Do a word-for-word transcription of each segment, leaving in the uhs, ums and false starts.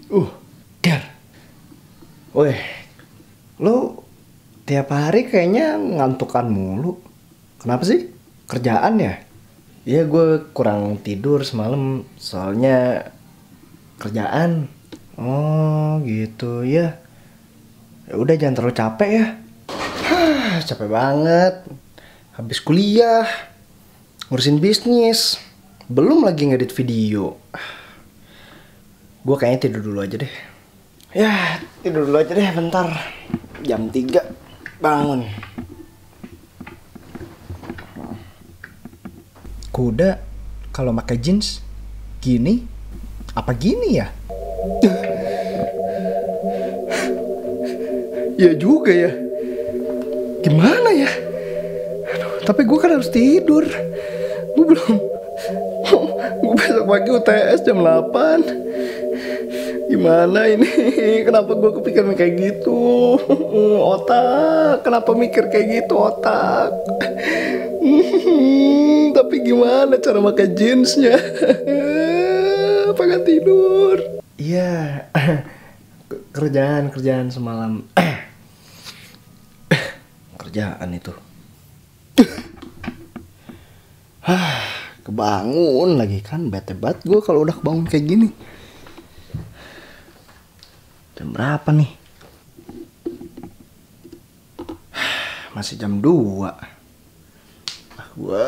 Uh, Dar. Weh, lu tiap hari kayaknya ngantukan mulu. Kenapa sih? Kerjaan ya? Iya, gue kurang tidur semalam soalnya kerjaan. Oh, gitu ya. Ya udah, jangan terlalu capek ya. Hah, capek banget. Habis kuliah, ngurusin bisnis, belum lagi ngedit video. Gue kayaknya tidur dulu aja deh. Ya, tidur dulu aja deh bentar. Jam tiga bangun. Kuda kalau pakai jeans gini apa gini ya? Ya juga ya. Gimana ya? Aduh, tapi gue kan harus tidur. Gue belum. Gue besok pagi U T S jam delapan. Gimana ini? Kenapa gue kepikiran kayak gitu? Otak, kenapa mikir kayak gitu otak? Tapi gimana cara pakai jeansnya? Pengen tidur. Iya, kerjaan kerjaan semalam. Kerjaan itu. Kebangun lagi kan, bete banget gue kalau udah kebangun kayak gini. Jam berapa nih? Masih jam dua. Ah, gue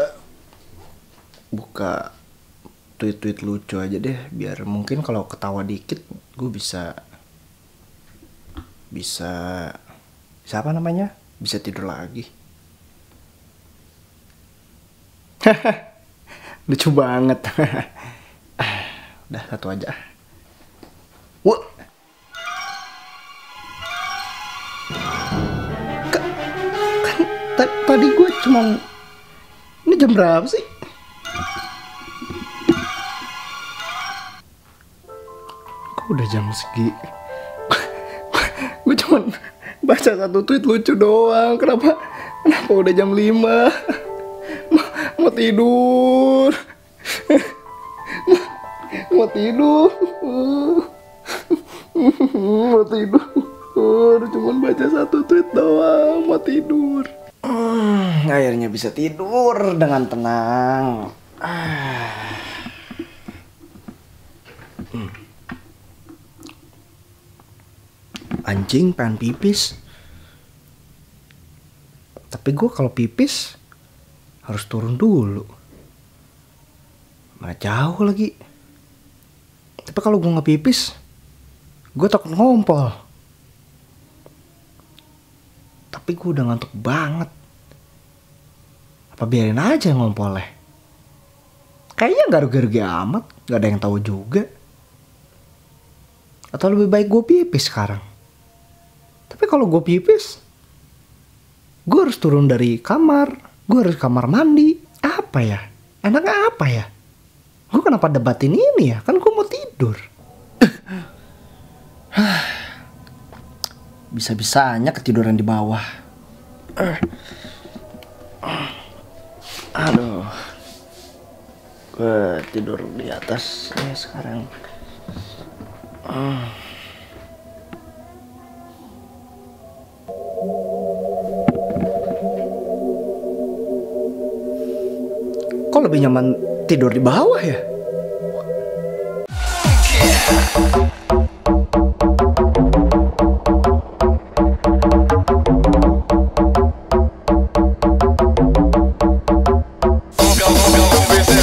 buka tweet-tweet lucu aja deh, biar mungkin kalau ketawa dikit gue bisa bisa siapa namanya? Bisa tidur lagi. Lucu banget. Udah satu aja. Wah. Kan tadi gue cuman, ini jam berapa sih? Kok udah jam segi? Gue cuman baca satu tweet lucu doang. Kenapa? Kenapa udah jam lima? Ma- mau tidur. Mau tidur. Mau tidur. Cuman baca satu tweet doang. Mau tidur. Hmm, akhirnya bisa tidur dengan tenang. Ah. Hmm. Anjing pengen pipis. Tapi gue kalau pipis harus turun dulu. Mana jauh lagi. Tapi kalau gue nggak pipis, gue takut ngompol. Tapi gue udah ngantuk banget. Apa biarin aja ngompolnya? Kayaknya gak rugi-rugi amat. Gak ada yang tahu juga. Atau lebih baik gue pipis sekarang. Tapi kalau gue pipis, gue harus turun dari kamar. Gue harus kamar mandi. Apa ya? Enaknya apa ya? Gue kenapa debatin ini ya? Kan gue mau tidur. Bisa-bisanya ketiduran di bawah. Aduh. Gue tidur di atas ya sekarang. Kok lebih nyaman tidur di bawah ya?